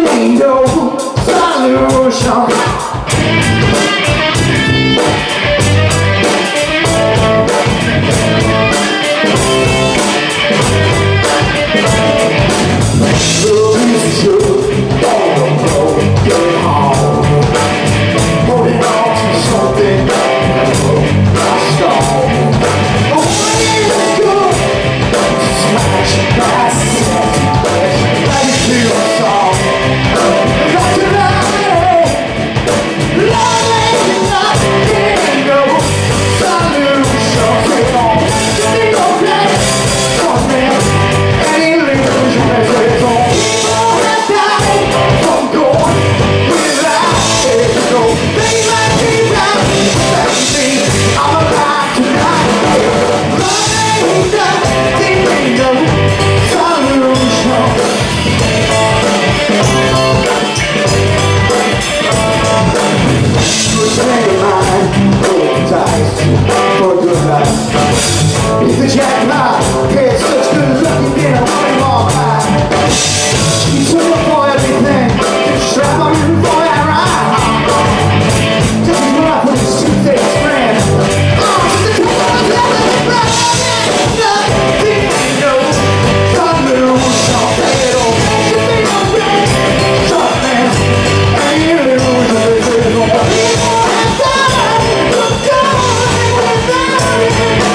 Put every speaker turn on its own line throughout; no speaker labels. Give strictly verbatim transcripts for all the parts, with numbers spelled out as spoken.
ain't no solution. It's the jackpot, yeah, it's such good looking, then I want it all back. You took up for everything, just strap on you for that ride. Just as when I put this two-faced friend. Oh, just a couple of letters, but nothing, no solution. Take it all, should be no great short man. And you lose the decision, but people have died, but going without it.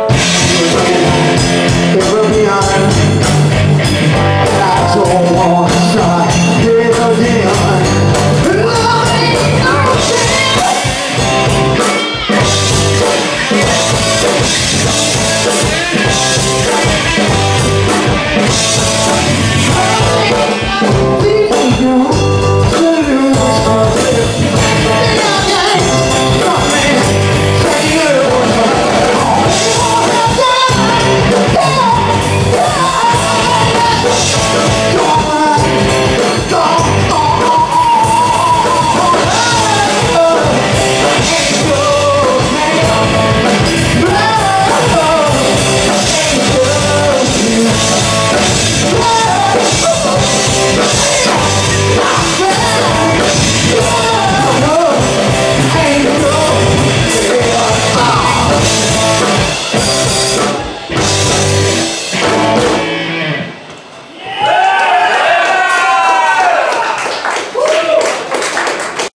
I don't want